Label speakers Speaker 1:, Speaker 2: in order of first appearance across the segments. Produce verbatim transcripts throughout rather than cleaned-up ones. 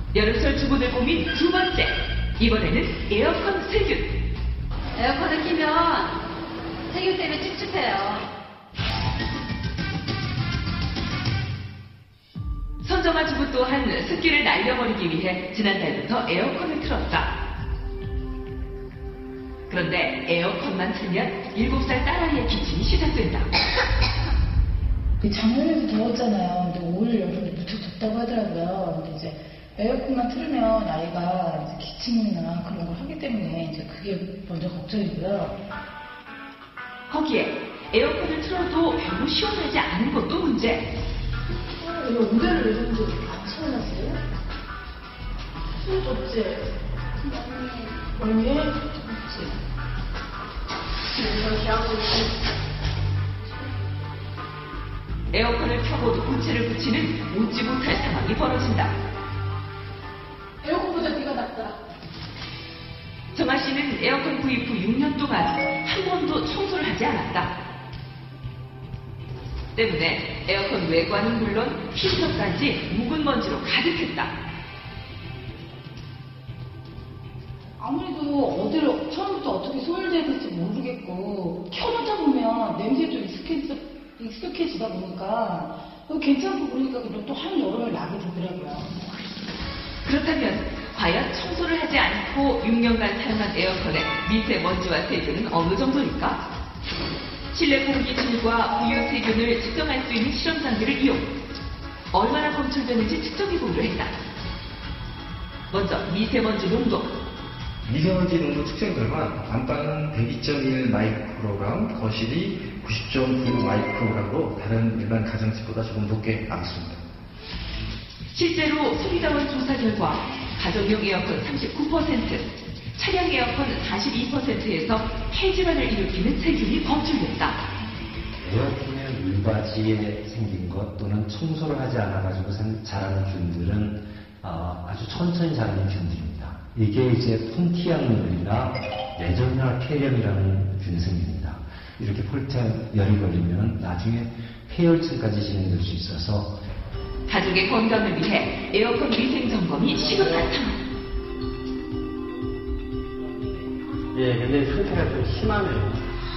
Speaker 1: 여름철 주부들 고민 두 번째. 이번에는 에어컨 세균.
Speaker 2: 에어컨을 키면 세균 때문에 찝찝해요.
Speaker 1: 선정아 주부 또한 습기를 날려버리기 위해 지난달부터 에어컨을 틀었다. 그런데 에어컨만 틀면 일곱 살 딸아이의 기침이 시작된다.
Speaker 3: 작년에도 더웠잖아요. 근데 올 여름에 무척 덥다고 하더라고요. 근데 이제 에어컨만 틀면 아이가 이제 기침이나 그런 걸 하기 때문에 이제 그게 먼저 걱정이고요.
Speaker 1: 거기에 에어컨을 틀어도 별로 시원하지 않은 것도 문제.
Speaker 3: 이거 온도를 왜 정도 안 시원하세요? 술 덥지? 언니? 덥지? 이거 기하고 있지?
Speaker 1: 에어컨을 켜고도 부채를 붙이는 웃지 못할 상황이 벌어진다.
Speaker 3: 에어컨보다 네가 낫다.
Speaker 1: 정아 씨는 에어컨 구입 후 육 년 동안 한 번도 청소를 하지 않았다. 때문에 에어컨 외관은 물론 필터까지 묵은 먼지로 가득했다.
Speaker 3: 아무래도 어디를 처음부터 어떻게 소일돼야 될지 모르겠고 켜놓다 보면 냄새에 좀 익숙해지, 익숙해지다 보니까 괜찮고 그러니까 또 한 여름을 나게 되더라고요.
Speaker 1: 그렇다면 과연 청소를 하지 않고 육 년간 사용한 에어컨의 미세먼지와 세균은 어느 정도일까? 실내 공기질과 부유 세균을 측정할 수 있는 실험 장비를 이용. 얼마나 검출되는지 측정해보기로 했다. 먼저 미세먼지 농도.
Speaker 4: 미세먼지 농도 측정 결과 안방은 백이 점 일 마이크로그램, 거실이 구십 점 구 마이크로그램으로 다른 일반 가정집보다 조금 높게 나왔습니다.
Speaker 1: 실제로 소비자원 조사 결과 가정용 에어컨 삼십구 퍼센트, 차량 에어컨 사십이 퍼센트에서 폐질환을 일으키는 세균이 검출됐다.
Speaker 5: 에어컨의 물바지에 생긴 것 또는 청소를 하지 않아가지고 자라는 균들은 어, 아주 천천히 자라는 균들입니다. 이게 이제 폰티앙물이나 내전열 폐렴이라는 균이 생깁니다. 이렇게 폴티열이 걸리면 나중에 폐혈증까지 진행될 수 있어서
Speaker 1: 가족의 건강을 위해 에어컨 위생 점검이 시급한 상황.
Speaker 6: 예, 근데 상태가 좀 심하네요.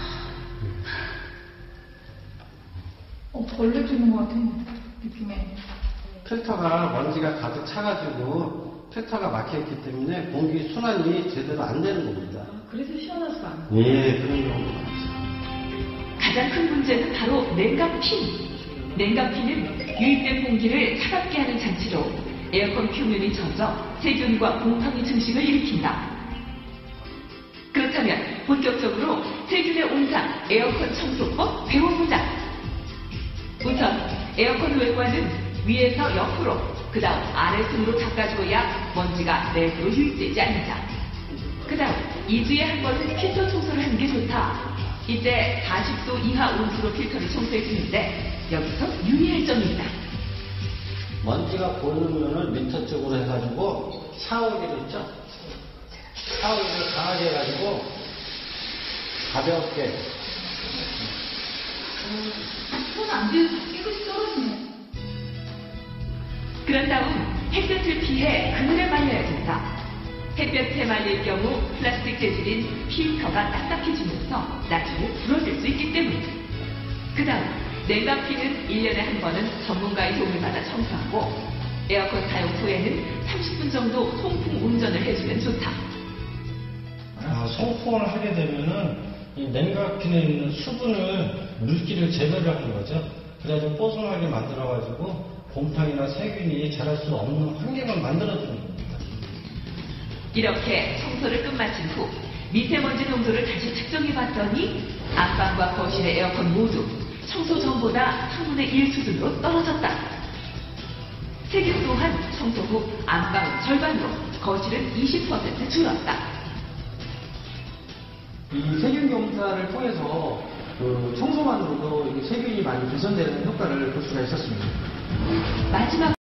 Speaker 3: 어, 벌레 주는 것 같아, 느낌에.
Speaker 6: 필터가 먼지가 가득 차가지고 필터가 막혀있기 때문에 공기 순환이 제대로 안 되는 겁니다.
Speaker 3: 그래서 시원하지가 않아.
Speaker 6: 예, 그런 경우가 많죠.
Speaker 1: 가장 큰 문제는 바로 냉각핀. 냉각핀은 유입된 공기를 차갑게 하는 장치로 에어컨 표면이 젖어 세균과 곰팡이 증식을 일으킨다. 그렇다면 본격적으로 세균의 온상 에어컨 청소법 배워보자. 우선 에어컨 외관은 위에서 옆으로, 그 다음 아래층으로 닦아줘야 먼지가 내부로 유입되지 않는다. 그 다음 이 주에 한 번은 필터 청소를 하는 게 좋다. 이때 사십 도 이하 온수로 필터를 청소해주는데 여기서 유의할 점이 있다.
Speaker 6: 먼지가 보이는 면을 밑에 쪽으로 해가지고 샤워기를 있죠? 샤워기를 강하게 해가지고 가볍게.
Speaker 3: 손안 대도 깨끗이 떨어지네.
Speaker 1: 그런 다음 햇볕을 피해 그늘에 말려야 된다. 햇볕에 말릴 경우 플라스틱 재질인 필터가 딱딱해지면서 나중에 부러질 수 있기 때문이다. 그 다음 냉각핀은 일 년에 한 번은 전문가의 도움을 받아 청소하고 에어컨 사용 후에는 삼십 분 정도 통풍 운전을 해주면 좋다.
Speaker 7: 아, 송풍을 하게 되면은 이 냉각핀에 있는 수분을 물기를 제거를 하는 거죠. 그래서 뽀송하게 만들어가지고 곰팡이나 세균이 자랄 수 없는 환경을 만들어주는 겁니다.
Speaker 1: 이렇게 청소를 끝마친 후 미세먼지 농도를 다시 측정해봤더니 안방과 거실의 에어컨 모두 청소 전보다 삼분의 일 수준으로 떨어졌다. 세균 또한 청소 후 안방은 절반으로, 거실은 이십 퍼센트 줄었다.
Speaker 8: 이 세균 검사를 통해서 그 청소만으로도 세균이 많이 개선되는 효과를 볼 수가 있었습니다.
Speaker 1: 마지막